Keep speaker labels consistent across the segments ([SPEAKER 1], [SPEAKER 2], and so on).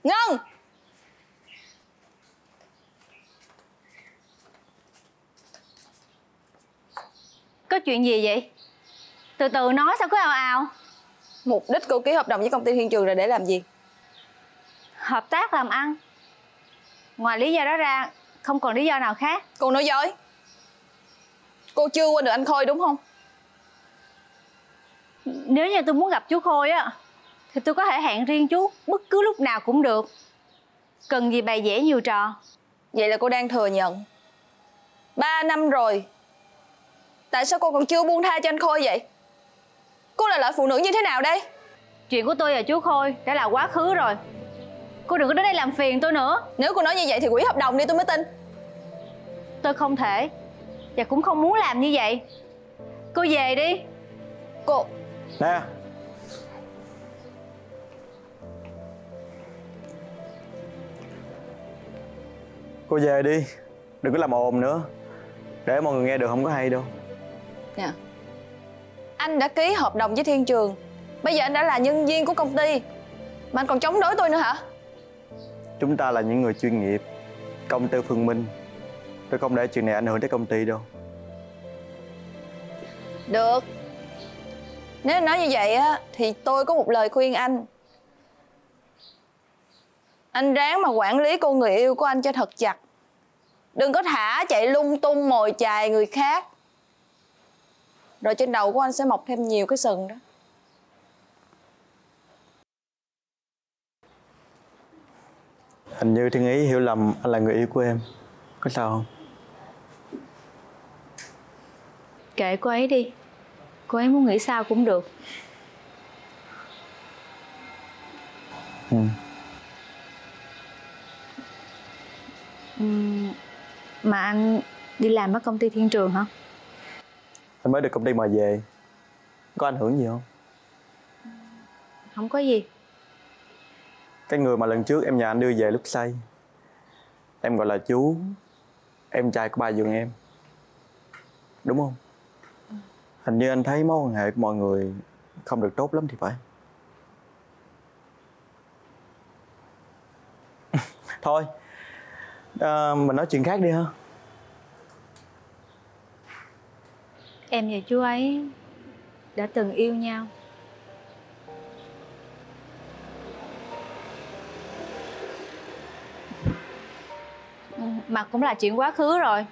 [SPEAKER 1] Ngân!
[SPEAKER 2] Có chuyện gì vậy? Từ từ nói, sao cứ ào ào?
[SPEAKER 1] Mục đích cô ký hợp đồng với công ty Thiên Trường là để làm gì?
[SPEAKER 2] Hợp tác làm ăn. Ngoài lý do đó ra, không còn lý do nào khác.
[SPEAKER 1] Cô nói dối. Cô chưa quên được anh Khôi đúng không?
[SPEAKER 2] Nếu như tôi muốn gặp chú Khôi á, thì tôi có thể hẹn riêng chú bất cứ lúc nào cũng được. Cần gì bày vẽ nhiều trò.
[SPEAKER 1] Vậy là cô đang thừa nhận 3 năm rồi, tại sao cô còn chưa buông tha cho anh Khôi vậy? Cô là loại phụ nữ như thế nào đây?
[SPEAKER 2] Chuyện của tôi và chú Khôi đã là quá khứ rồi. Cô đừng có đến đây làm phiền tôi nữa.
[SPEAKER 1] Nếu cô nói như vậy thì hủy hợp đồng đi tôi mới tin.
[SPEAKER 2] Tôi không thể, và cũng không muốn làm như vậy. Cô về đi.
[SPEAKER 1] Cô...
[SPEAKER 3] Nè, cô về đi, đừng có làm ồn nữa, để mọi người nghe được không có hay đâu.
[SPEAKER 1] Nè, anh đã ký hợp đồng với Thiên Trường, bây giờ anh đã là nhân viên của công ty mà anh còn chống đối tôi nữa hả?
[SPEAKER 3] Chúng ta là những người chuyên nghiệp, công tư phân minh. Tôi không để chuyện này ảnh hưởng tới công ty đâu.
[SPEAKER 1] Được. Nếu nói như vậy á thì tôi có một lời khuyên anh. Anh ráng mà quản lý cô người yêu của anh cho thật chặt. Đừng có thả chạy lung tung mồi chài người khác, rồi trên đầu của anh sẽ mọc thêm nhiều cái sừng đó.
[SPEAKER 3] Hình như Thiên Ý hiểu lầm anh là người yêu của em. Có sao không?
[SPEAKER 2] Kệ cô ấy đi. Cô ấy muốn nghĩ sao cũng được.
[SPEAKER 3] Ừ.
[SPEAKER 2] Mà anh đi làm ở công ty Thiên Trường hả?
[SPEAKER 3] Anh mới được công ty mời về. Có ảnh hưởng gì không?
[SPEAKER 2] Không có gì.
[SPEAKER 3] Cái người mà lần trước em nhờ anh đưa về lúc say, em gọi là chú, em trai của ba dượng em, đúng không? Hình như anh thấy mối quan hệ của mọi người không được tốt lắm thì phải. Thôi, mình nói chuyện khác đi ha.
[SPEAKER 2] Em và chú ấy đã từng yêu nhau. Mà cũng là chuyện quá khứ rồi.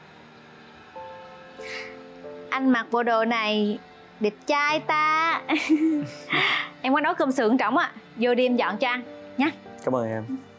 [SPEAKER 2] Anh mặc bộ đồ này đẹp trai ta. Em có nấu cơm sườn trỏng á, vô đi em dọn cho ăn nhé.
[SPEAKER 3] Cảm ơn em.